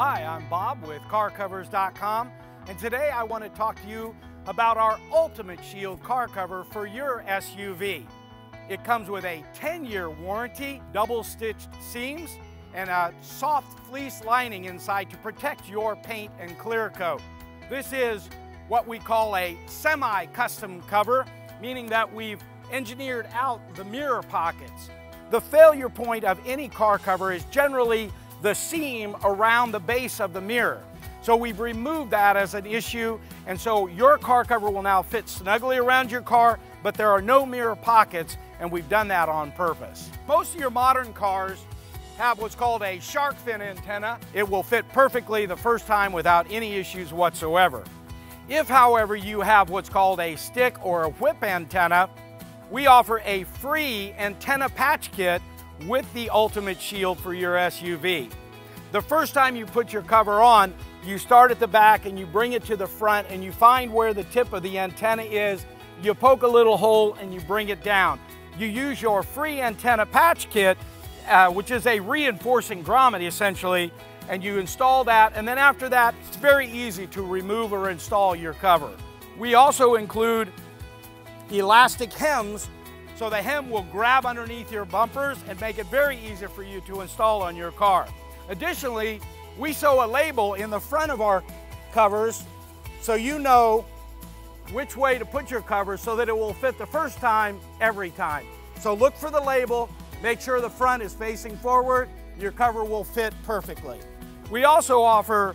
Hi, I'm Bob with CarCovers.com, and today I want to talk to you about our Ultimate Shield car cover for your SUV. It comes with a 10-year warranty, double-stitched seams, and a soft fleece lining inside to protect your paint and clear coat. This is what we call a semi-custom cover, meaning that we've engineered out the mirror pockets. The failure point of any car cover is generally the seam around the base of the mirror. So we've removed that as an issue, and so your car cover will now fit snugly around your car, but there are no mirror pockets, and we've done that on purpose. Most of your modern cars have what's called a shark fin antenna. It will fit perfectly the first time without any issues whatsoever. If, however, you have what's called a stick or a whip antenna, we offer a free antenna patch kit with the Ultimate Shield for your SUV. The first time you put your cover on, you start at the back and you bring it to the front and you find where the tip of the antenna is, you poke a little hole and you bring it down. You use your free antenna patch kit, which is a reinforcing grommet essentially, and you install that, and then after that, it's very easy to remove or install your cover. We also include elastic hems, so the hem will grab underneath your bumpers and make it very easy for you to install on your car. Additionally, we sew a label in the front of our covers so you know which way to put your cover so that it will fit the first time, every time. So look for the label, make sure the front is facing forward, your cover will fit perfectly. We also offer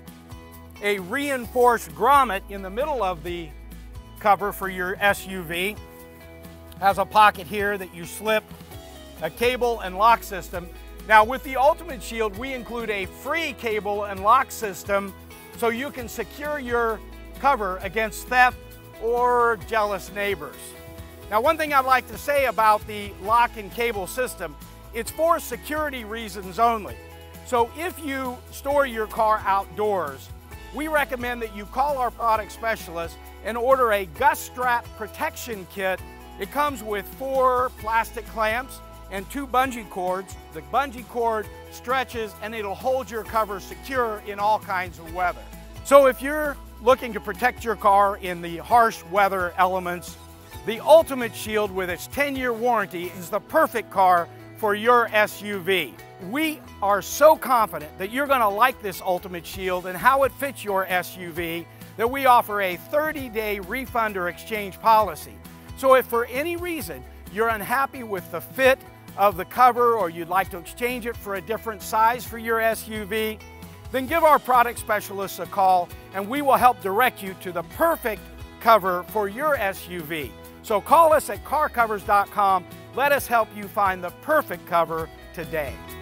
a reinforced grommet in the middle of the cover for your SUV. Has a pocket here that you slip, a cable and lock system. Now with the Ultimate Shield, we include a free cable and lock system so you can secure your cover against theft or jealous neighbors. Now one thing I'd like to say about the lock and cable system, it's for security reasons only. So if you store your car outdoors, we recommend that you call our product specialist and order a gust strap protection kit. It comes with 4 plastic clamps and 2 bungee cords. The bungee cord stretches and it'll hold your cover secure in all kinds of weather. So if you're looking to protect your car in the harsh weather elements, the Ultimate Shield with its 10-year warranty is the perfect car for your SUV. We are so confident that you're going to like this Ultimate Shield and how it fits your SUV that we offer a 30-day refund or exchange policy. So if for any reason you're unhappy with the fit of the cover or you'd like to exchange it for a different size for your SUV, then give our product specialists a call and we will help direct you to the perfect cover for your SUV. So call us at CarCovers.com. Let us help you find the perfect cover today.